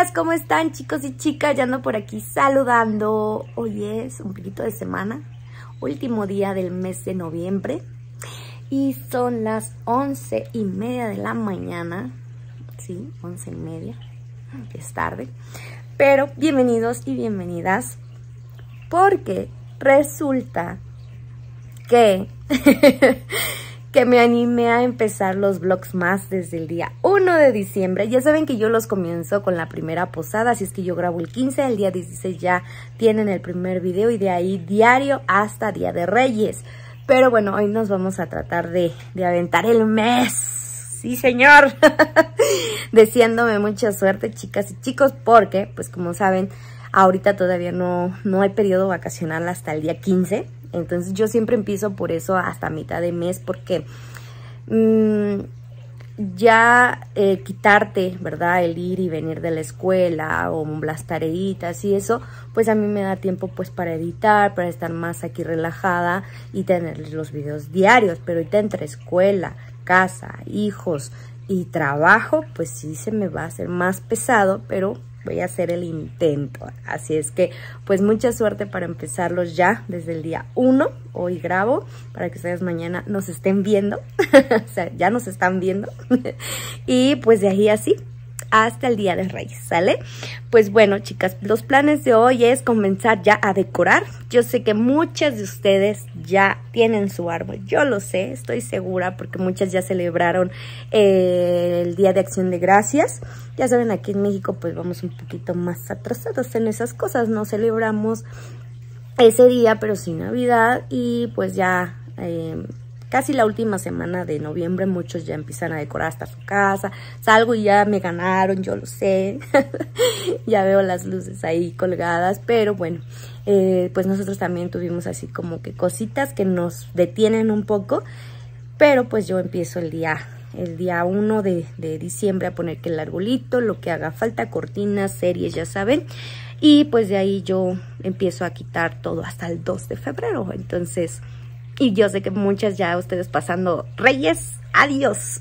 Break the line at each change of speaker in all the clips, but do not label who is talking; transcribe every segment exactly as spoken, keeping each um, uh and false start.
días, ¿cómo están chicos y chicas? Ya ando por aquí saludando. Hoy es un poquito de semana, último día del mes de noviembre y son las once y media de la mañana. Sí, once y media, es tarde, pero bienvenidos y bienvenidas porque resulta que que me animé a empezar los vlogs más desde el día uno de diciembre. Ya saben que yo los comienzo con la primera posada, así es que yo grabo el quince, el día dieciséis ya tienen el primer video y de ahí diario hasta Día de Reyes. Pero bueno, hoy nos vamos a tratar de, de aventar el mes. Sí, señor. Deseándome mucha suerte, chicas y chicos, porque, pues como saben, ahorita todavía no, no hay periodo vacacional hasta el día quince. Entonces yo siempre empiezo por eso hasta mitad de mes, porque mmm, ya eh, quitarte, ¿verdad? El ir y venir de la escuela o las tareitas y eso, pues a mí me da tiempo pues para editar, para estar más aquí relajada y tener los videos diarios. Pero ahorita entre escuela, casa, hijos y trabajo, pues sí se me va a hacer más pesado, pero voy a hacer el intento. Así es que, pues mucha suerte para empezarlos ya desde el día uno. Hoy grabo para que ustedes mañana nos estén viendo. O sea, ya nos están viendo. Y pues de ahí así hasta el Día de Reyes, ¿sale? Pues bueno, chicas, los planes de hoy es comenzar ya a decorar. Yo sé que muchas de ustedes ya tienen su árbol, yo lo sé, estoy segura, porque muchas ya celebraron eh, el Día de Acción de Gracias. Ya saben, aquí en México pues vamos un poquito más atrasados en esas cosas, no celebramos ese día, pero sí Navidad, y pues ya Eh, casi la última semana de noviembre muchos ya empiezan a decorar hasta su casa. Salgo y ya me ganaron, yo lo sé. Ya veo las luces ahí colgadas, pero bueno, eh, pues nosotros también tuvimos así como que cositas que nos detienen un poco. Pero pues yo empiezo el día, el día uno de, de diciembre a poner que el arbolito, lo que haga falta, cortinas, series, ya saben. Y pues de ahí yo empiezo a quitar todo hasta el dos de febrero, entonces... Y yo sé que muchas ya ustedes pasando Reyes, adiós.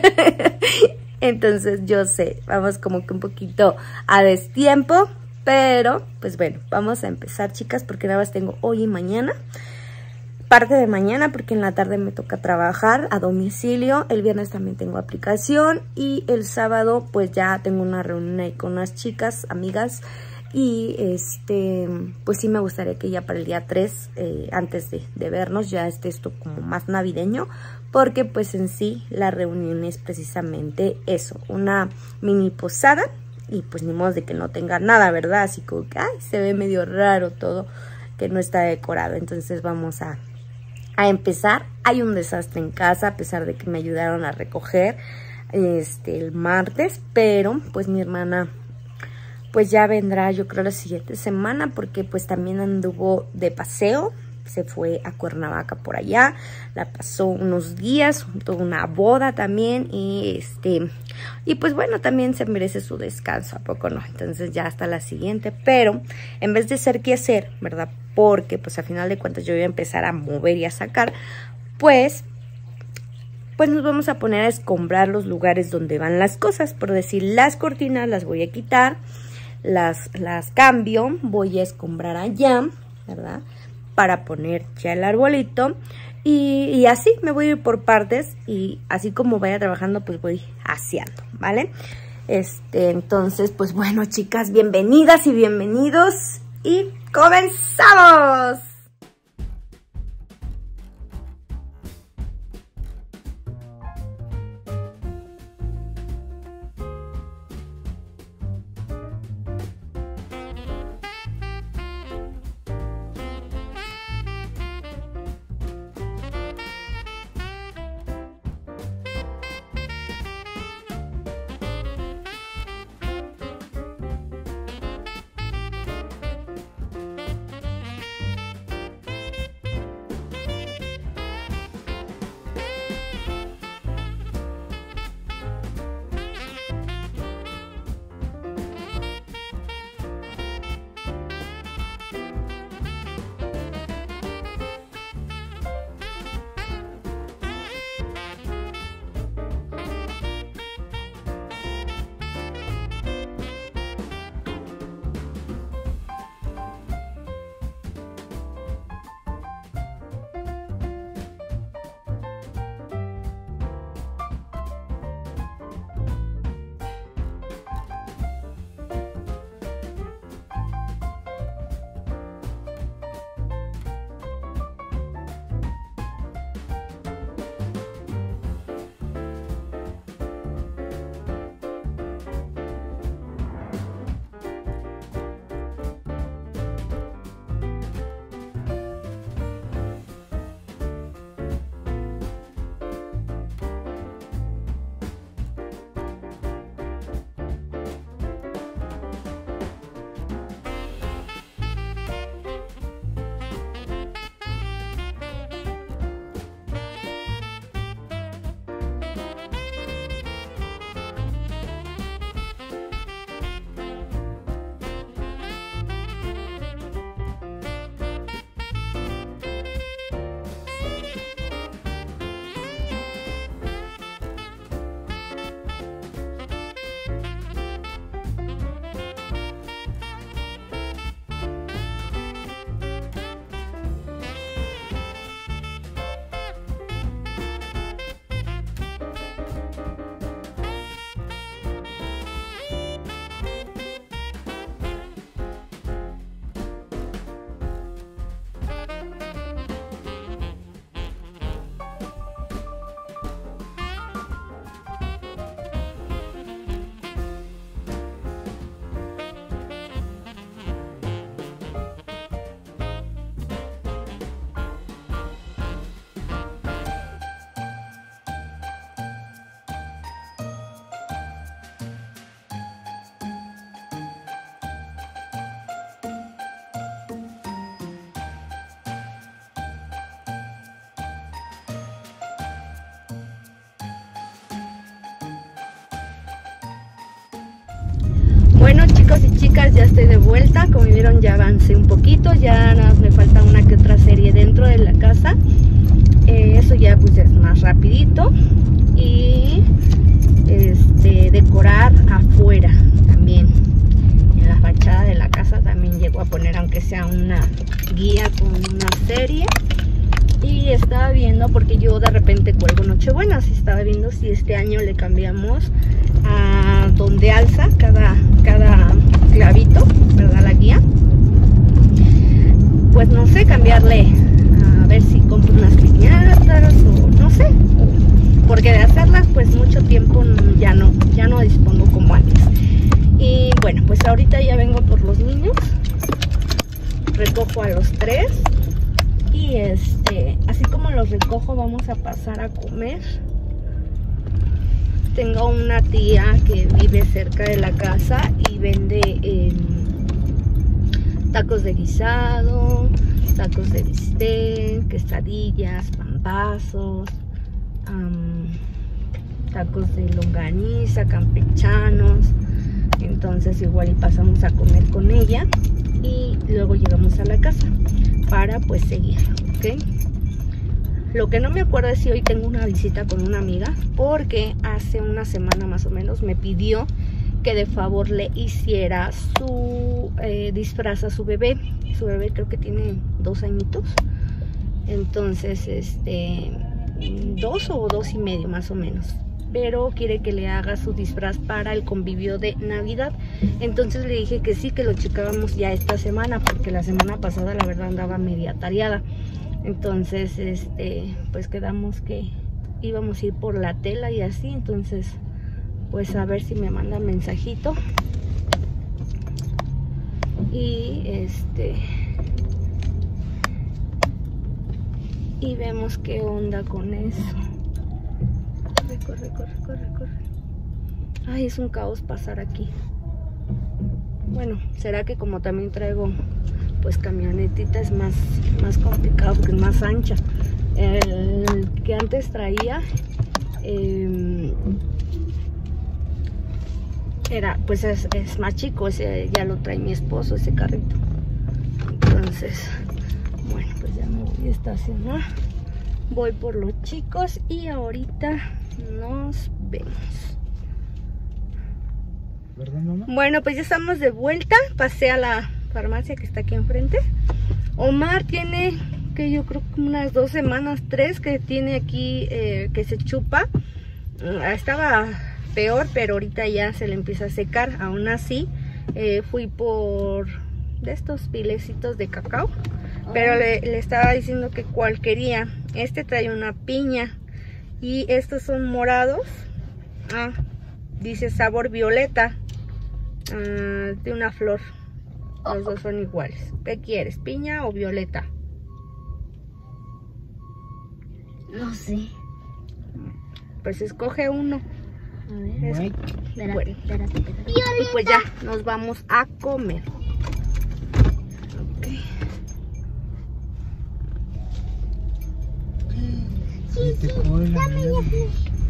Entonces yo sé, vamos como que un poquito a destiempo. Pero pues bueno, vamos a empezar, chicas, porque nada más tengo hoy y mañana. Parte de mañana porque en la tarde me toca trabajar a domicilio. El viernes también tengo aplicación. Y el sábado pues ya tengo una reunión ahí con unas chicas, amigas. Y este, pues sí me gustaría que ya para el día tres, eh, antes de, de vernos, ya esté esto como más navideño, porque pues en sí la reunión es precisamente eso, una mini posada, y pues ni modo de que no tenga nada, ¿verdad? Así como que, ay, se ve medio raro todo, que no está decorado. Entonces vamos a, a empezar. Hay un desastre en casa, a pesar de que me ayudaron a recoger este el martes, pero pues mi hermana... pues ya vendrá, yo creo, la siguiente semana, porque pues también anduvo de paseo, se fue a Cuernavaca por allá, la pasó unos días, tuvo una boda también, y este, y pues bueno, también se merece su descanso, ¿a poco no? Entonces ya hasta la siguiente, pero en vez de ser qué hacer, ¿verdad? Porque pues a final de cuentas yo voy a empezar a mover y a sacar, pues... pues nos vamos a poner a escombrar los lugares donde van las cosas, por decir, las cortinas las voy a quitar, Las, las cambio, voy a escombrar allá, ¿verdad? Para poner ya el arbolito. Y, y así me voy a ir por partes. Y así como vaya trabajando, pues voy haciendo, ¿vale? Este, entonces, pues bueno, chicas, bienvenidas y bienvenidos. Y ¡comenzamos! chicos y chicas, ya estoy de vuelta. Como vieron, ya avancé un poquito, ya nada más me falta una que otra serie dentro de la casa. Eh, eso ya pues ya es más rapidito. Y este, decorar afuera también. En la fachada de la casa también llego a poner, aunque sea una guía con una serie. Y estaba viendo, porque yo de repente cuelgo Nochebuenas, y estaba viendo si este año le cambiamos a donde alza cada, cada clavito, ¿verdad? La guía. Pues no sé, cambiarle, a ver si compro unas piñatas o no sé. Porque de hacerlas pues mucho tiempo ya no, ya no dispongo como antes. Y bueno, pues ahorita ya vengo por los niños. Recojo a los tres. Y este, así como los recojo, vamos a pasar a comer. Tengo una tía que vive cerca de la casa y vende eh, tacos de guisado, tacos de bistec, quesadillas, pambazos, um, tacos de longaniza, campechanos. Entonces igual y pasamos a comer con ella y luego llegamos a la casa para pues seguir, ¿ok? Lo que no me acuerdo es si hoy tengo una visita con una amiga, porque hace una semana más o menos me pidió que de favor le hiciera su eh, disfraz a su bebé. Su bebé creo que tiene dos añitos. Entonces, este, dos o dos y medio más o menos. Pero quiere que le haga su disfraz para el convivio de Navidad. Entonces le dije que sí, que lo checábamos ya esta semana, porque la semana pasada la verdad andaba media tareada. Entonces, este, pues quedamos que íbamos a ir por la tela y así. Entonces, pues a ver si me manda mensajito. Y este, y vemos qué onda con eso. Corre, corre, corre, corre. Ay, es un caos pasar aquí. Bueno, será que como también traigo pues camionetita es más, más complicado porque es más ancha. El que antes traía eh, era, pues es, es más chico, ese ya lo trae mi esposo, ese carrito. Entonces, bueno, pues ya me voy a estacionar. Voy por los chicos y ahorita nos vemos.
¿Verdad, mamá?
Bueno, pues ya estamos de vuelta. Pasé a la farmacia que está aquí enfrente. Omar tiene, que yo creo que unas dos semanas, tres, que tiene aquí, eh, que se chupa. Estaba peor, pero ahorita ya se le empieza a secar. Aún así, eh, fui por de estos pilecitos de cacao. Pero le, le estaba diciendo que cuál quería. Este trae una piña. Y estos son morados. Ah, dice sabor violeta. Ah, de una flor. Los dos son iguales. ¿Qué quieres? ¿Piña o violeta?
No sé.
Pues escoge uno.
A ver.
Es,
Espérate,
bueno.
espérate, espérate.
Y pues ya nos vamos a comer. Okay.
Sí, sí, dame ya.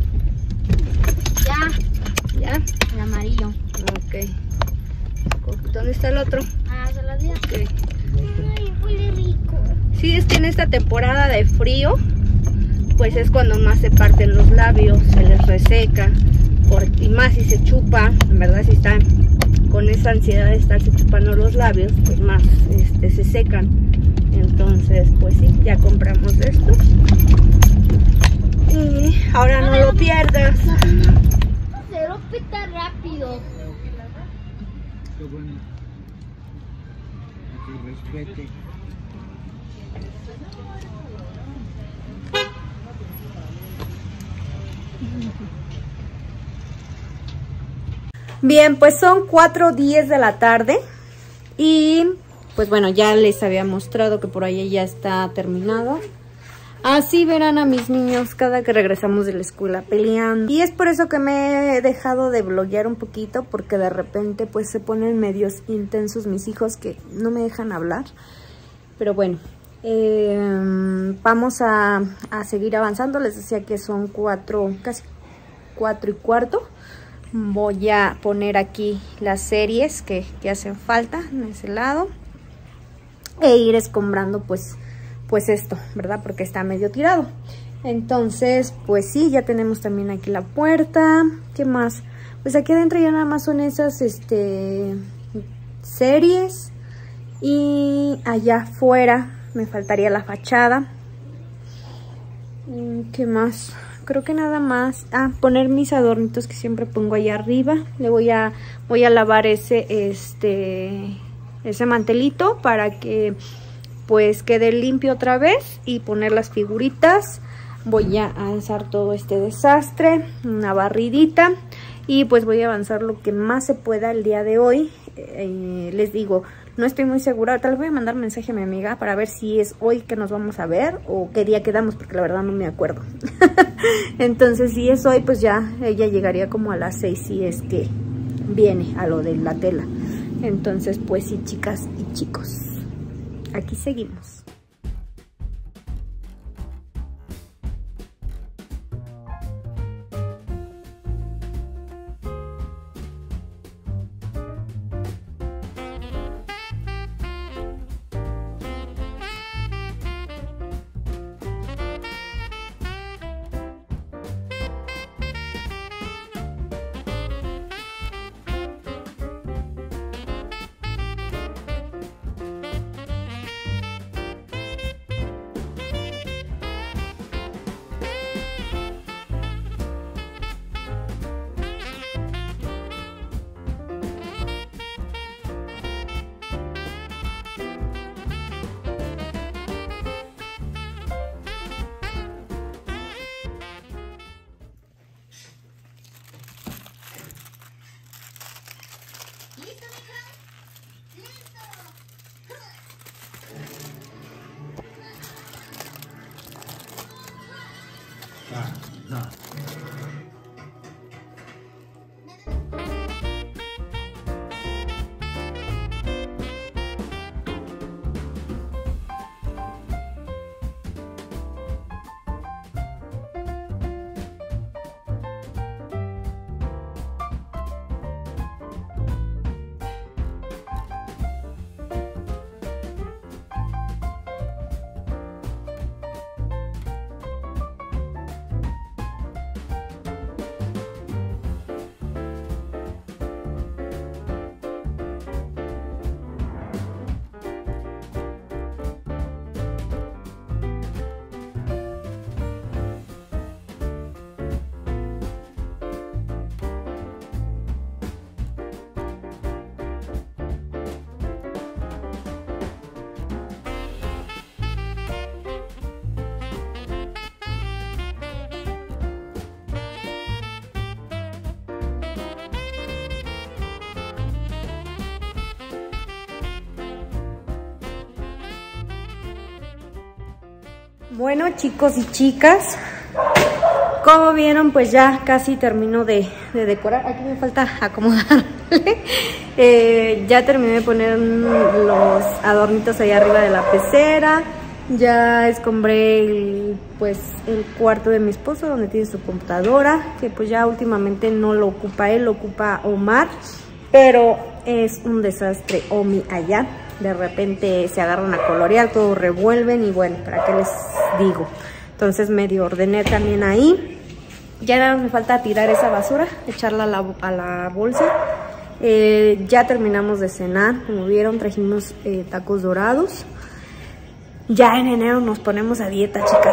Ya,
¿Ya?
el amarillo.
Ok. ¿Dónde está el otro?
Ah, se lo di.
Okay.
Ay, huele rico.
Sí, es que en esta temporada de frío, pues es cuando más se parten los labios, se les reseca, por, y más si se chupa, en verdad si están con esa ansiedad de estarse chupando los labios, pues más este, se secan. Entonces, pues sí, ya compramos estos. Y ahora no lo pierdas.
Se lo pita rápido.
Qué bueno. Que respete.
Bien, pues son cuatro diez de la tarde y pues bueno, ya les había mostrado que por ahí ya está terminado. Así verán a mis niños cada que regresamos de la escuela peleando. Y es por eso que me he dejado de bloguear un poquito, porque de repente pues se ponen medios intensos mis hijos que no me dejan hablar. Pero bueno, eh, vamos a, a seguir avanzando. Les decía que son cuatro, casi cuatro y cuarto. voy a poner aquí las series que, que hacen falta en ese lado. E ir escombrando pues, pues esto, ¿verdad? Porque está medio tirado. Entonces, pues sí, ya tenemos también aquí la puerta. ¿Qué más? Pues aquí adentro ya nada más son esas este, series. Y allá afuera me faltaría la fachada. ¿Qué más? Creo que nada más. Ah, poner mis adornitos que siempre pongo allá arriba. Le voy a, voy a lavar ese, este, ese mantelito para que pues quede limpio otra vez. Y poner las figuritas. Voy a avanzar todo este desastre, una barridita, y pues voy a avanzar lo que más se pueda el día de hoy. Eh, les digo, no estoy muy segura, tal vez voy a mandar un mensaje a mi amiga para ver si es hoy que nos vamos a ver o qué día quedamos, porque la verdad no me acuerdo. Entonces si es hoy, pues ya ella llegaría como a las seis si es que viene a lo de la tela. Entonces pues sí, chicas y chicos, aquí seguimos. Bueno, chicos y chicas, como vieron, pues ya casi termino de, de decorar. Aquí me falta acomodarle. eh, ya terminé de poner los adornitos ahí arriba de la pecera. Ya escombré el, pues, el cuarto de mi esposo, donde tiene su computadora, que pues ya últimamente no lo ocupa él, lo ocupa Omar. Pero es un desastre Omi allá. De repente se agarran a colorear, todo revuelven y bueno, ¿para qué les digo? Entonces medio ordené también ahí. Ya nada más me falta tirar esa basura, echarla a la, a la bolsa. Eh, ya terminamos de cenar, como vieron, trajimos eh, tacos dorados. Ya en enero nos ponemos a dieta, chicas.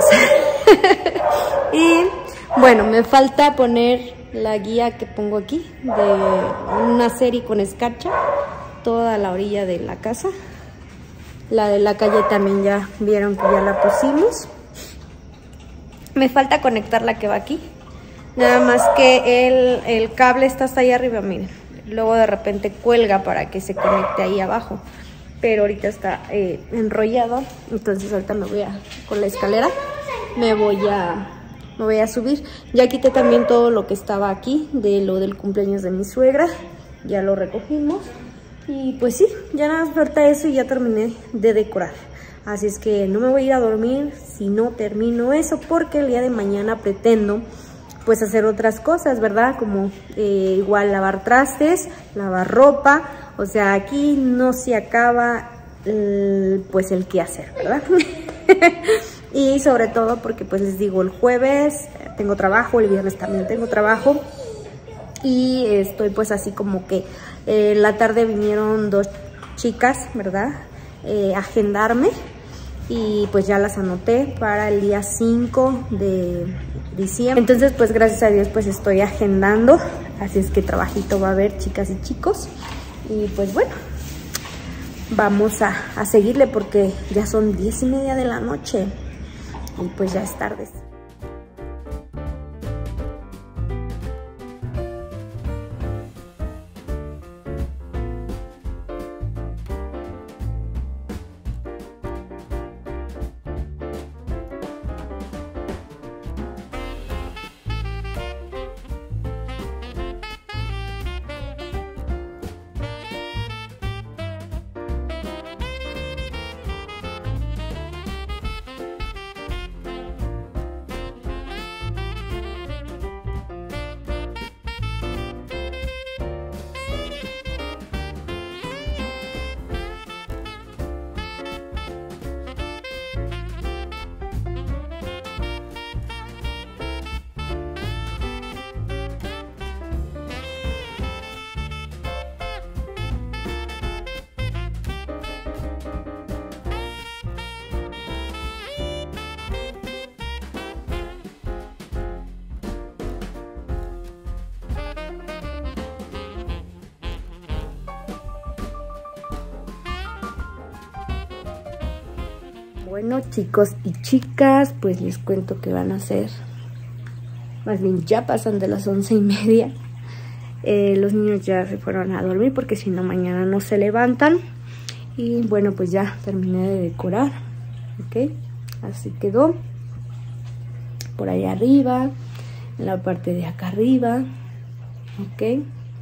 Y bueno, me falta poner la guía que pongo aquí de una serie con escarcha, toda la orilla de la casa. La de la calle también ya vieron que ya la pusimos. Me falta conectar la que va aquí. Nada más que el, el cable está hasta ahí arriba, miren. Luego de repente cuelga para que se conecte ahí abajo. Pero ahorita está eh, enrollado. Entonces ahorita me voy a, con la escalera, me voy a, me voy a subir. Ya quité también todo lo que estaba aquí de lo del cumpleaños de mi suegra. Ya lo recogimos. Y pues sí, ya nada más falta eso y ya terminé de decorar. Así es que no me voy a ir a dormir si no termino eso, porque el día de mañana pretendo pues hacer otras cosas, ¿verdad? Como eh, igual lavar trastes, lavar ropa. O sea, aquí no se acaba el, pues el qué hacer, ¿verdad? Y sobre todo porque pues les digo, el jueves tengo trabajo, el viernes también tengo trabajo. Y estoy pues así como que eh, en la tarde vinieron dos chicas, ¿verdad? Eh, a agendarme. Y pues ya las anoté para el día cinco de diciembre. Entonces pues gracias a Dios pues estoy agendando. Así es que trabajito va a haber, chicas y chicos. Y pues bueno, vamos a, a seguirle porque ya son diez y media de la noche. Y pues ya es tarde. Bueno, chicos y chicas, pues les cuento que van a ser, más bien ya pasan de las once y media. Eh, los niños ya se fueron a dormir porque si no mañana no se levantan. Y bueno, pues ya terminé de decorar, ¿ok? Así quedó. Por ahí arriba, en la parte de acá arriba, ¿ok?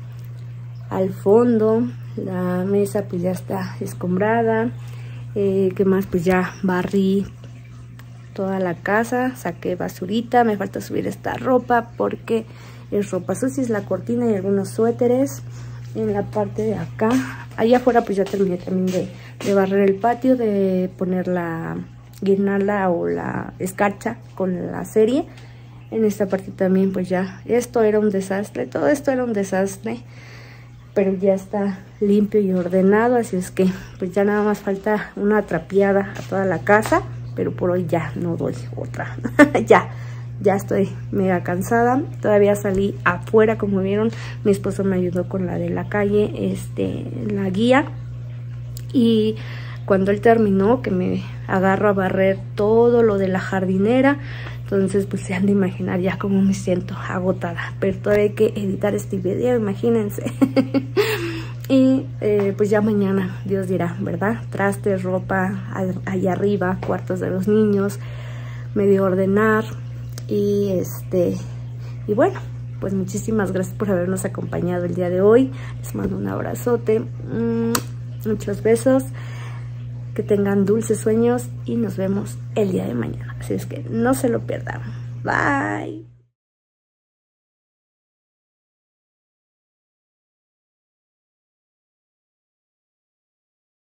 Al fondo, la mesa pues ya está escombrada. Eh, ¿Qué más? Pues ya barrí toda la casa, saqué basurita, me falta subir esta ropa porque es ropa sucia, es la cortina y algunos suéteres. En la parte de acá, allá afuera pues ya terminé también de, de barrer el patio, de poner la guirnalda o la escarcha con la serie. En esta parte también pues ya, esto era un desastre, todo esto era un desastre. Pero ya está limpio y ordenado, así es que pues ya nada más falta una trapeada a toda la casa, pero por hoy ya no doy otra. ya, ya estoy mega cansada. Todavía salí afuera, como vieron, mi esposo me ayudó con la de la calle, este, la guía. Y cuando él terminó, que me agarro a barrer todo lo de la jardinera, entonces pues se han de imaginar ya cómo me siento agotada. Pero todavía hay que editar este video, imagínense. Y eh, pues ya mañana, Dios dirá, ¿verdad? Trastes, ropa, allá arriba, cuartos de los niños, medio ordenar. Y este y bueno, pues muchísimas gracias por habernos acompañado el día de hoy. Les mando un abrazote, mm, muchos besos. Que tengan dulces sueños y nos vemos el día de mañana. Así es que no se lo pierdan. Bye.